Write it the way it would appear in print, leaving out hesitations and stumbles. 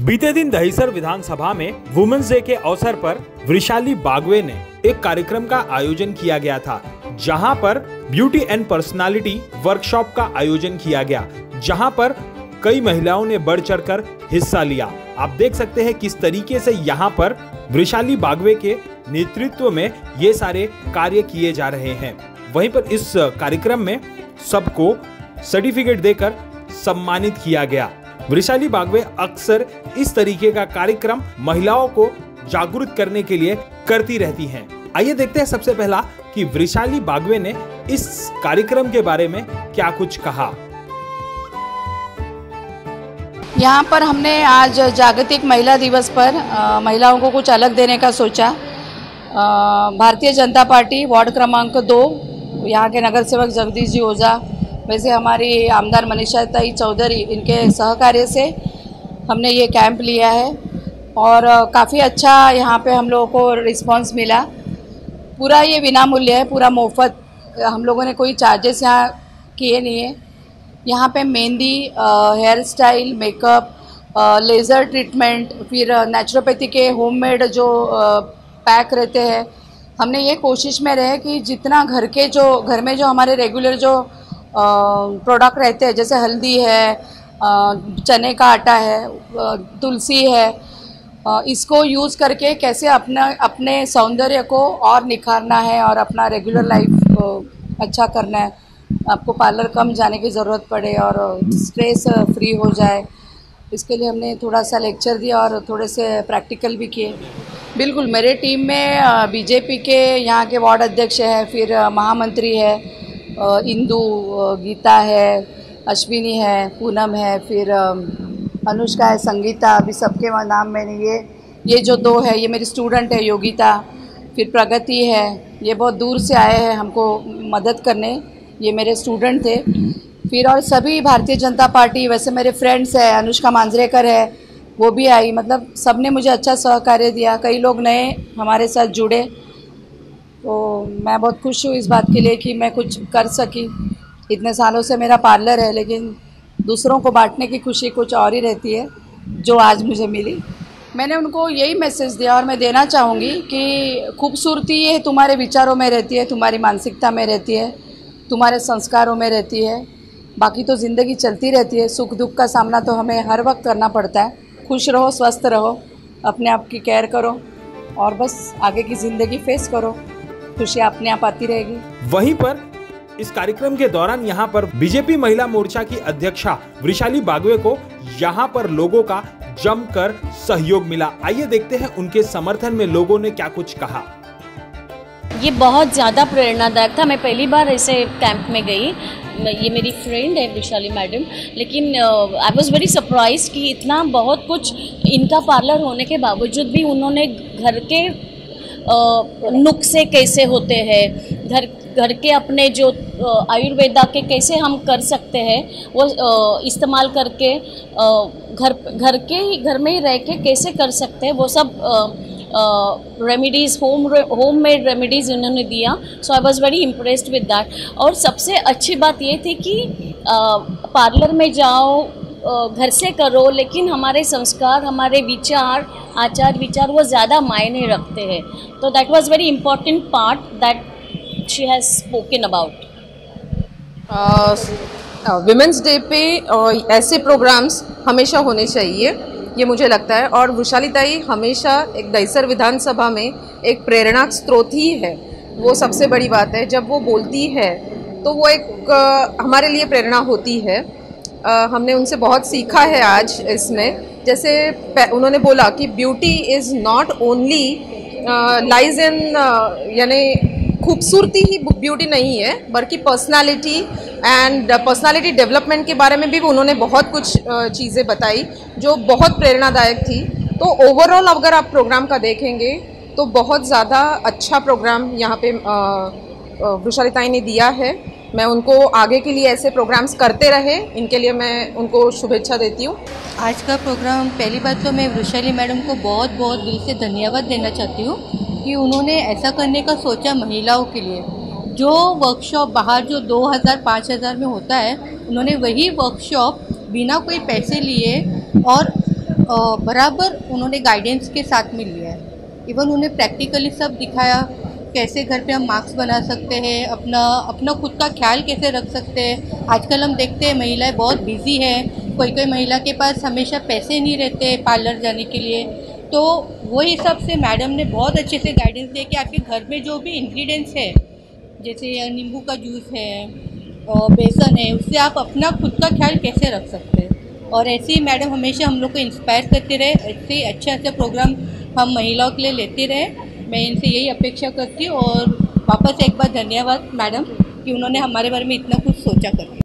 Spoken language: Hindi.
बीते दिन दहिसर विधानसभा में वुमेन्स डे के अवसर पर वृषाली बागवे ने एक कार्यक्रम का आयोजन किया गया था, जहां पर ब्यूटी एंड पर्सनालिटी वर्कशॉप का आयोजन किया गया, जहां पर कई महिलाओं ने बढ़ चढ़कर हिस्सा लिया। आप देख सकते हैं किस तरीके से यहां पर वृषाली बागवे के नेतृत्व में ये सारे कार्य किए जा रहे हैं। वहीं पर इस कार्यक्रम में सबको सर्टिफिकेट देकर सम्मानित किया गया। वृषाली बागवे अक्सर इस तरीके का कार्यक्रम महिलाओं को जागरूक करने के लिए करती रहती हैं। आइए देखते हैं सबसे पहला कि वृषाली बागवे ने इस कार्यक्रम के बारे में क्या कुछ कहा। यहाँ पर हमने आज जागतिक महिला दिवस पर महिलाओं को कुछ अलग देने का सोचा। भारतीय जनता पार्टी वार्ड क्रमांक 2 यहाँ के नगर सेवक जगदीश जी ओझा, वैसे हमारी आमदार मनीषा ताई चौधरी, इनके सहकार्य से हमने ये कैंप लिया है और काफ़ी अच्छा यहाँ पे हम लोगों को रिस्पांस मिला। पूरा ये विनामूल्य है, पूरा मुफ्त, हम लोगों ने कोई चार्जेस यहाँ किए नहीं है। यहाँ पे mehndi, hair style, makeup, laser treatment, फिर नेचुरोपैथी के होममेड जो पैक रहते हैं, हमने ये कोशिश में रहे कि जितना घर में जो हमारे रेगुलर जो प्रोडक्ट रहते हैं, जैसे हल्दी है, चने का आटा है, तुलसी है, इसको यूज़ करके कैसे अपने सौंदर्य को और निखारना है और अपना रेगुलर लाइफ अच्छा करना है। आपको पार्लर कम जाने की ज़रूरत पड़े और स्ट्रेस फ्री हो जाए, इसके लिए हमने थोड़ा सा लेक्चर दिया और थोड़े से प्रैक्टिकल भी किए। बिल्कुल, मेरे टीम में बीजेपी के यहाँ के वार्ड अध्यक्ष हैं, फिर महामंत्री है, इंदू, गीता है, अश्विनी है, पूनम है, फिर अनुष्का है, संगीता, अभी सबके नाम मैंने ये जो 2 है, ये मेरी स्टूडेंट है योगिता, फिर प्रगति है, ये बहुत दूर से आए हैं हमको मदद करने, ये मेरे स्टूडेंट थे। फिर और सभी भारतीय जनता पार्टी, वैसे मेरे फ्रेंड्स है, अनुष्का मांजरेकर है, वो भी आई। मतलब सब ने मुझे अच्छा सहकार्य दिया। कई लोग नए हमारे साथ जुड़े, तो मैं बहुत खुश हूँ इस बात के लिए कि मैं कुछ कर सकी। इतने सालों से मेरा पार्लर है, लेकिन दूसरों को बांटने की खुशी कुछ और ही रहती है, जो आज मुझे मिली। मैंने उनको यही मैसेज दिया और मैं देना चाहूँगी कि खूबसूरती ये तुम्हारे विचारों में रहती है, तुम्हारी मानसिकता में रहती है, तुम्हारे संस्कारों में रहती है। बाकी तो ज़िंदगी चलती रहती है, सुख दुख का सामना तो हमें हर वक्त करना पड़ता है। खुश रहो, स्वस्थ रहो, अपने आप की केयर करो और बस आगे की ज़िंदगी फेस करो, खुशी अपने आप आती रहेगी। वहीं पर इस कार्यक्रम के दौरान यहाँ पर बीजेपी महिला मोर्चा की अध्यक्षा वृषाली बागवे को यहाँ पर लोगों का जमकर सहयोग मिला। आइए देखते हैं उनके समर्थन में लोगों ने क्या कुछ कहा। ये बहुत ज़्यादा प्रेरणादायक था। मैं पहली बार ऐसे कैंप में गई। ये मेरी फ्रेंड है वृषाली मैडम, लेकिन आई वॉज वेरी सरप्राइज कि इतना बहुत कुछ इनका पार्लर होने के बावजूद भी उन्होंने घर के नुस्खे कैसे होते हैं, घर के अपने जो आयुर्वेदा के कैसे हम कर सकते हैं, वो इस्तेमाल करके घर में ही रह के कैसे कर सकते हैं, वो सब रेमेडीज़, होममेड रेमेडीज़ उन्होंने दिया। So I was very impressed with that. और सबसे अच्छी बात ये थी कि पार्लर में जाओ, घर से करो, लेकिन हमारे संस्कार, हमारे विचार, आचार विचार वो ज़्यादा मायने रखते हैं। तो that was very important part that she has spoken about. Women's day पे ऐसे प्रोग्राम्स हमेशा होने चाहिए, ये मुझे लगता है। और वृषाली ताई हमेशा एक दहिसर विधानसभा में एक प्रेरणा स्रोत ही है, वो सबसे बड़ी बात है। जब वो बोलती है तो वो एक हमारे लिए प्रेरणा होती है। हमने उनसे बहुत सीखा है आज इसमें। जैसे उन्होंने बोला कि beauty is not only lies in, यानी खूबसूरती ही ब्यूटी नहीं है, बल्कि पर्सनालिटी एंड पर्सनालिटी डेवलपमेंट के बारे में भी उन्होंने बहुत कुछ चीज़ें बताई जो बहुत प्रेरणादायक थी। तो ओवरऑल अगर आप प्रोग्राम का देखेंगे तो बहुत ज़्यादा अच्छा प्रोग्राम यहाँ पे वृषाली ताई ने दिया है। मैं उनको आगे के लिए ऐसे प्रोग्राम्स करते रहे, इनके लिए मैं उनको शुभेच्छा देती हूँ। आज का प्रोग्राम, पहली बात तो मैं वृषाली मैडम को बहुत बहुत दिल से धन्यवाद देना चाहती हूँ कि उन्होंने ऐसा करने का सोचा महिलाओं के लिए। जो वर्कशॉप बाहर जो 2000-5000 में होता है, उन्होंने वही वर्कशॉप बिना कोई पैसे लिए और बराबर उन्होंने गाइडेंस के साथ में लिया है। इवन उन्हें प्रैक्टिकली सब दिखाया, कैसे घर पे हम मास्क बना सकते हैं, अपना खुद का ख्याल कैसे रख सकते हैं। आजकल हम देखते हैं महिलाएं बहुत बिजी हैं, कोई महिला के पास हमेशा पैसे नहीं रहते पार्लर जाने के लिए, तो वो हिसाब से मैडम ने बहुत अच्छे से गाइडेंस दिया कि आपके घर में जो भी इंग्रेडिएंट्स है, जैसे नींबू का जूस है और बेसन है, उससे आप अपना खुद का ख्याल कैसे रख सकते हैं। और ऐसे ही मैडम हमेशा हम लोग को इंस्पायर करते रहे, ऐसे ही अच्छे प्रोग्राम हम महिलाओं के लिए लेते रहे। मैं इनसे यही अपेक्षा करती हूँ और वापस एक बार धन्यवाद मैडम कि उन्होंने हमारे बारे में इतना कुछ सोचा करके।